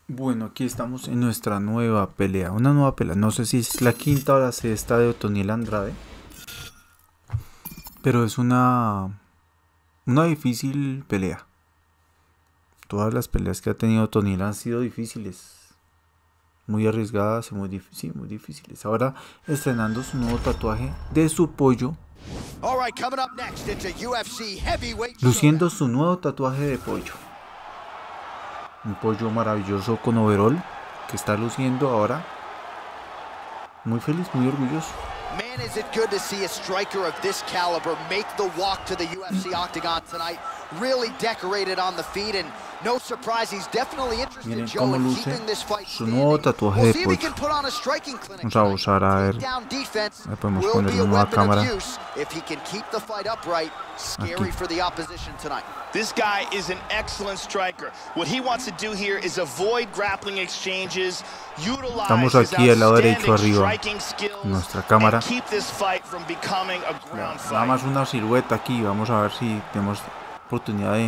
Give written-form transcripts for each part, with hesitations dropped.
Bueno, aquí estamos en nuestra nueva pelea. Una nueva pelea. No sé si es la quinta o la sexta de Otoniel Andrade. Pero es una difícil pelea. Todas las peleas que ha tenido Otoniel han sido difíciles. Muy arriesgadas y muy difíciles. Ahora estrenando su nuevo tatuaje de su pollo. Luciendo su nuevo tatuaje de pollo. Un pollo maravilloso con overall que está luciendo ahora. Muy feliz, muy orgulloso. Man, is it good to see a striker of this caliber make the walk to the UFC octagon tonight. Really decorated on the feet, and no surprise, he's definitely interested, Joe, in keeping this fight su nuevo tatuaje de pollo. Vamos a usar a ver. Le podemos poner una nueva cámara. This guy is an excellent striker. What he wants to do here is avoid grappling exchanges, Estamos aquí al lado derecho arriba en nuestra cámara. Nada más una silueta aquí. Vamos a ver si tenemos oportunidad de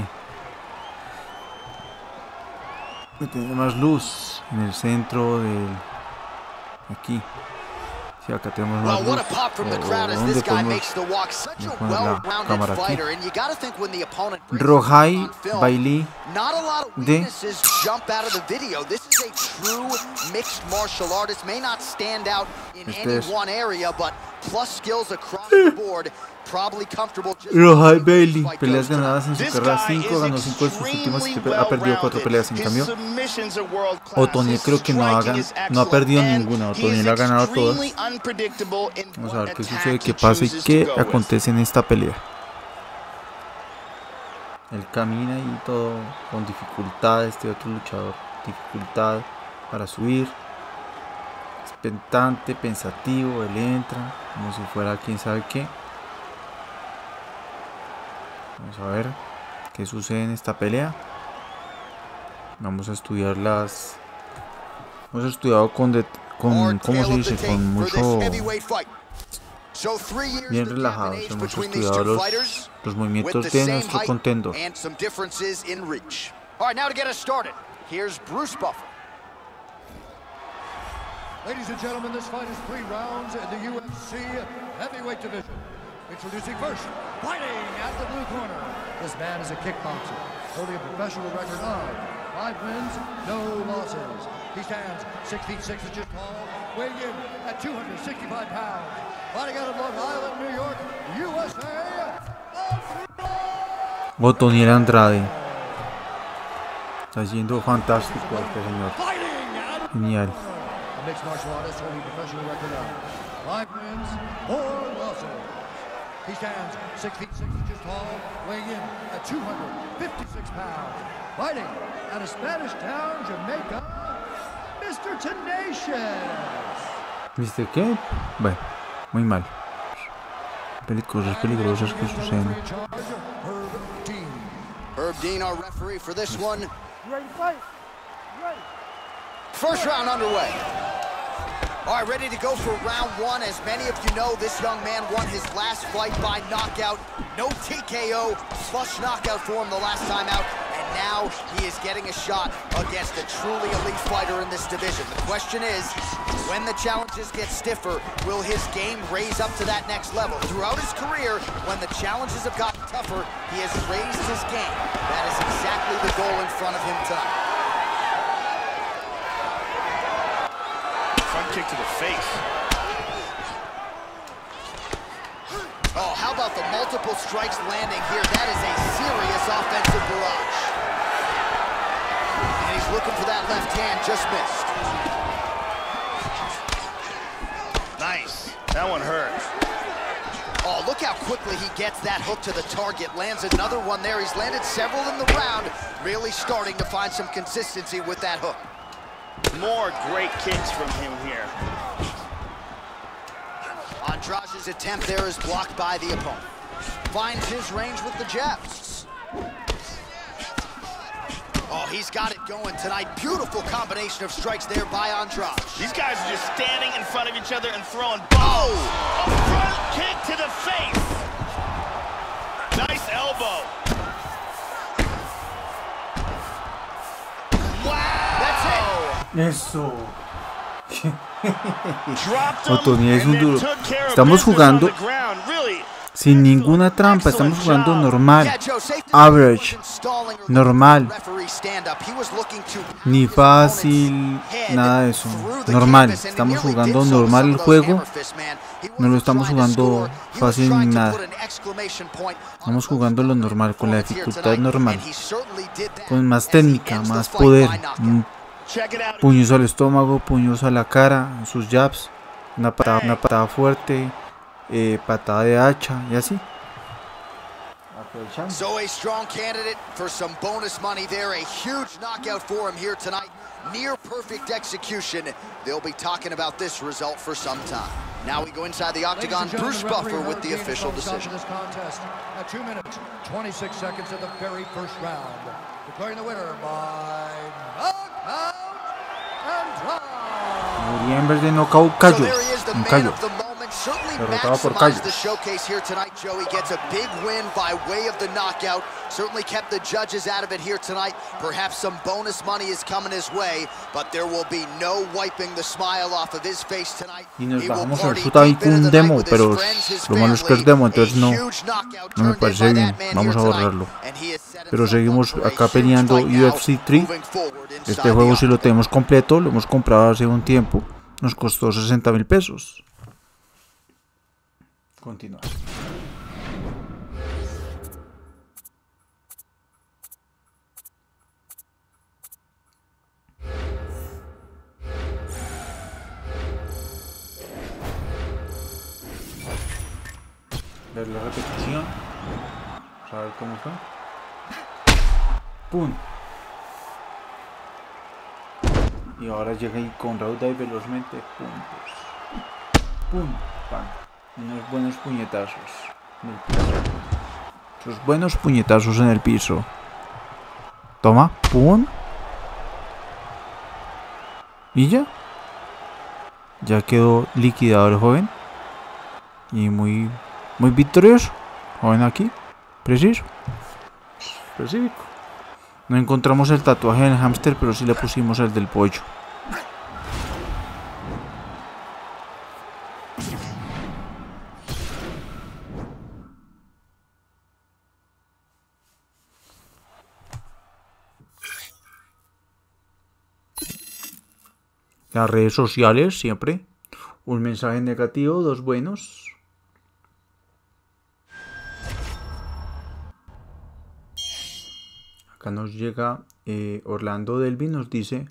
tener más luz en el centro del aquí. Sí, acá tenemos más luz. ¿Dónde podemos la cámara aquí? Rojai Bailey de Rojai Bailey, peleas ganadas en su carrera 5, ganó 5 de sus últimas, ha perdido 4 peleas. En cambio, Otoniel creo que no ha perdido ninguna. Otoniel ha ganado todas. Vamos a ver qué sucede, qué pasa y qué acontece en esta pelea. Él camina y todo con dificultad, este otro luchador, dificultad para subir. Expectante, pensativo, él entra como si fuera quién sabe qué. Vamos a ver qué sucede en esta pelea. Vamos a estudiarlas. Hemos estudiado con ¿cómo se dice? Con mucho bien relajados. Hemos estudiado los movimientos de nuestro contendor. Ladies and gentlemen, this fight is 3 rounds in the UFC heavyweight division. Introducing first, fighting at the blue corner. This man is a kickboxer, holding a professional record of 5 wins, no losses. He stands 6 feet 6 inches tall, weighing in at 265 pounds. Fighting out of Long Island, New York, USA. Otoniel Andrade. Está siendo fantástico este señor. Genial. Mixed martial artist holding a professional record of 5 wins, 4 losses. He stands 6 feet 6 inches tall, weighing in at 256 pounds. Fighting out of Spanish Town, Jamaica, Mr. Tenacious. ¿Viste qué? Bueno, muy mal. Peligrosas que suceden. Herb Dean, our referee for this one. Ready to fight? Ready. First round underway. All right, ready to go for round 1. As many of you know, this young man won his last fight by knockout. No TKO, flush knockout for him the last time out. And now he is getting a shot against a truly elite fighter in this division. The question is, when the challenges get stiffer, will his game raise up to that next level? Throughout his career, when the challenges have gotten tougher, he has raised his game. That is exactly the goal in front of him tonight. Kick to the face. Oh, how about the multiple strikes landing here? That is a serious offensive barrage. And he's looking for that left hand, just missed. Nice. That one hurt. Oh, look how quickly he gets that hook to the target. Lands another one there. He's landed several in the round. Really starting to find some consistency with that hook. More great kicks from him here. Andrade's attempt there is blocked by the opponent. Finds his range with the jabs. Oh, he's got it going tonight. Beautiful combination of strikes there by Andrade. These guys are just standing in front of each other and throwing bombs. A front kick to the face. Nice elbow. Wow! That's it. Eso. Otoni es un duro. Estamos jugando sin ninguna trampa, estamos jugando normal, average, normal, ni fácil, nada de eso, normal. Estamos jugando normal el juego, no lo estamos jugando fácil ni nada. Estamos jugando lo normal, con la dificultad normal, con más técnica, más poder. Puños al estómago, puños a la cara, sus jabs, una patada fuerte, patada de hacha y así. So a strong candidate for some bonus money there. A huge knockout for him here tonight. Near perfect execution. They'll be talking about this result for some time. Now we go inside the octagon. Bruce Buffer with the official decision. At 2 minutes, 26 seconds of the very first round. Declaring the winner by knockout and draw. Moría en vez de knockout, cayó. Un callo. Derrotado por callo. The showcase here tonight, Joey gets a big win by way of the knockout. Certainly kept the judges out of it here tonight. Perhaps some bonus money is coming his way, but there will be no wiping the smile off of his face tonight. Y nos bajamos el Sutai con un demo, pero lo malo es que es demo, entonces no me parece bien. Vamos a borrarlo. Pero seguimos acá peleando UFC 3. Este juego sí lo tenemos completo, lo hemos comprado hace un tiempo. Nos costó 60.000 pesos. Continuar. Ver la repetición. Vamos a ver cómo fue. ¡Pum! Y ahora llega ahí con rauda y velozmente. ¡Puntos! ¡Pum! ¡Pam! Unos buenos puñetazos en el piso. Sus buenos puñetazos en el piso. Toma. ¡Pum! Y ya. Ya quedó liquidado el joven. Y muy victorioso. Joven aquí. Preciso. Específico. No encontramos el tatuaje del hámster, pero sí le pusimos el del pollo. Las redes sociales siempre. Un mensaje negativo, dos buenos. Acá nos llega Orlando Delvin, nos dice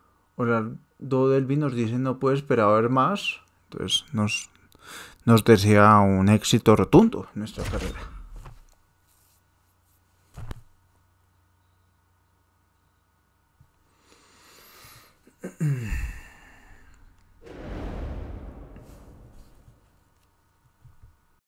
no puede esperar a ver más. Entonces nos desea un éxito rotundo en nuestra carrera.